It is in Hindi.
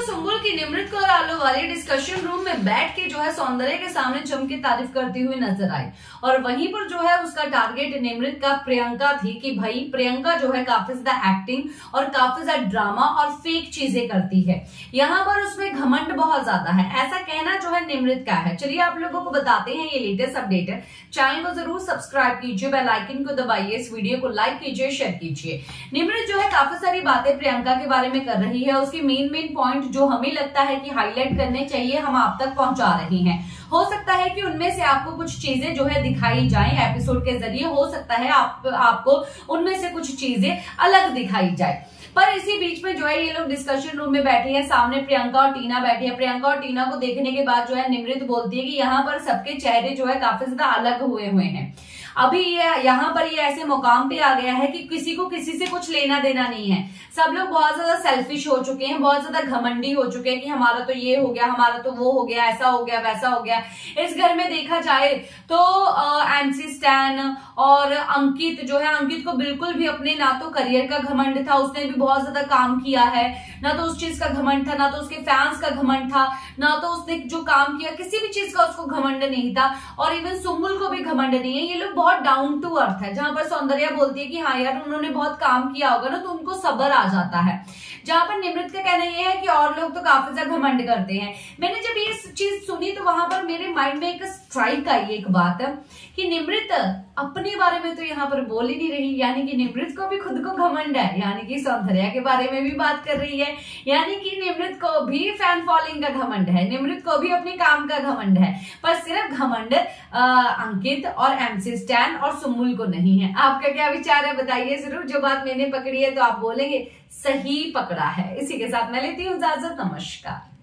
सुम्बुल की निमृत कौर आहलूवालिया डिस्कशन रूम में बैठ के जो है सौंदर्य के सामने जम के तारीफ करती हुई नजर आई और वहीं पर जो है उसका टारगेट निमृत का प्रियंका थी कि भाई प्रियंका जो है काफी ज्यादा एक्टिंग और काफी ज्यादा ड्रामा और फेक चीजें करती है। यहाँ पर उसमें घमंड बहुत ज्यादा है, ऐसा कहना जो है निमृत का है। चलिए आप लोगों को बताते हैं, ये लेटेस्ट अपडेट है। चैनल को जरूर सब्सक्राइब कीजिए, बेल आइकन को दबाइए, इस वीडियो को लाइक कीजिए, शेयर कीजिए। निमृत जो है काफी सारी बातें प्रियंका के बारे में कर रही है, उसकी मेन पॉइंट जो हमें लगता है कि हाईलाइट करने चाहिए हम आप तक पहुंचा रही हैं। हो सकता है कि उनमें से आपको कुछ चीजें जो है दिखाई जाएं एपिसोड के जरिए, हो सकता है आपको उनमें से कुछ चीजें अलग दिखाई जाए। पर इसी बीच में जो है ये लोग डिस्कशन रूम में बैठे हैं, सामने प्रियंका और टीना बैठी है। प्रियंका और टीना को देखने के बाद जो है निमृत बोलती है कि यहाँ पर सबके चेहरे जो है काफी ज्यादा अलग हुए हैं। अभी यहाँ पर ये ऐसे मुकाम पे आ गया है कि किसी को किसी से कुछ लेना देना नहीं है। सब लोग बहुत ज्यादा सेल्फिश हो चुके हैं, बहुत ज्यादा घमंडी हो चुके हैं कि हमारा तो ये हो गया, हमारा तो वो हो गया, ऐसा हो गया, वैसा हो गया। इस घर में देखा जाए तो एमसी स्टैन और अंकित जो है, अंकित को बिल्कुल भी अपने ना तो करियर का घमंड था, उसने भी बहुत ज्यादा काम किया है, ना तो उस चीज का घमंड था, ना तो उसके फैंस का घमंड था, ना तो उसने जो काम किया किसी भी चीज का उसको घमंड नहीं था। और इवन सुम्बुल को भी घमंड नहीं है। ये लोग बहुत डाउन टू अर्थ है। जहां पर सौंदर्या बोलती है कि हाँ यार उन्होंने बहुत काम किया होगा ना, तो उनको सब्र आ जाता है। जहां पर निमृत का कहना यह है कि और लोग तो काफी ज्यादा घमंड करते हैं। मैंने जब ये चीज सुनी तो वहां पर मेरे माइंड में एक स्ट्राइक आई एक बात कि निमृत अपने बारे में तो यहाँ पर बोल ही नहीं रही, यानी कि निमृत को भी खुद को घमंड है, यानी कि सौंदर्या के बारे में भी बात कर रही है, यानी कि निमृत को भी फैन फॉलोइंग का घमंड है, निमृत को भी अपने काम का घमंड है। पर सिर्फ घमंड अंकित और एमसी स्टैन और सुम्बुल को नहीं है। आपका क्या विचार है बताइए जरूर। जो बात मैंने पकड़ी है तो आप बोलेंगे सही पकड़ा है। इसी के साथ मैं लेती हूँ इजाजत, नमस्कार।